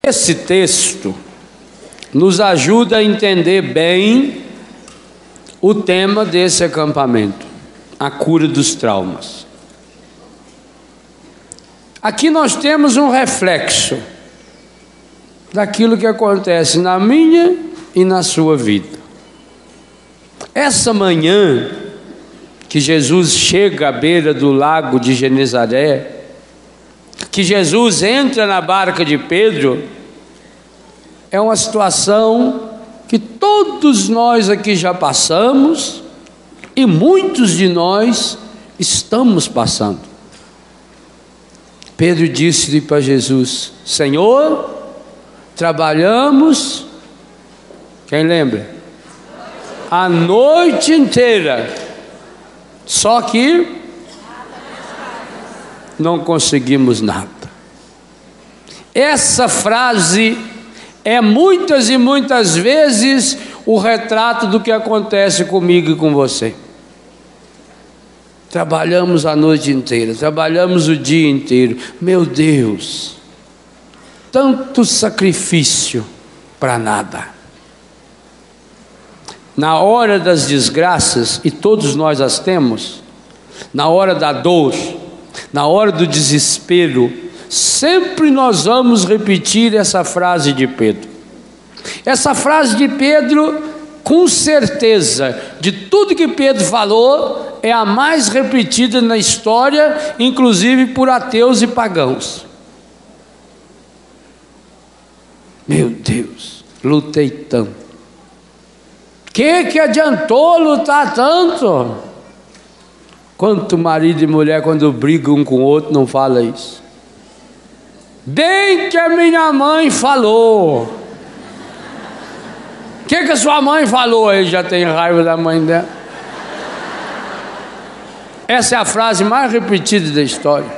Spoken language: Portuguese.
Esse texto nos ajuda a entender bem o tema desse acampamento, a cura dos traumas. Aqui nós temos um reflexo daquilo que acontece na minha e na sua vida. Essa manhã que Jesus chega à beira do lago de Genezaré, que Jesus entra na barca de Pedro, é uma situação que todos nós aqui já passamos e muitos de nós estamos passando. Pedro disse para Jesus: Senhor, trabalhamos, quem lembra? A noite inteira, só que não conseguimos nada. Essa frase é muitas e muitas vezes o retrato do que acontece comigo e com você. Trabalhamos a noite inteira, trabalhamos o dia inteiro. Meu Deus, tanto sacrifício para nada. Na hora das desgraças, e todos nós as temos, na hora da dor, na hora do desespero, sempre nós vamos repetir essa frase de Pedro. Essa frase de Pedro, com certeza, de tudo que Pedro falou, é a mais repetida na história, inclusive por ateus e pagãos. Meu Deus, lutei tanto. Que adiantou lutar tanto? Quanto marido e mulher, quando brigam um com o outro, não fala isso. Bem que a minha mãe falou. O que a sua mãe falou? Ele já tem raiva da mãe dela. Essa é a frase mais repetida da história.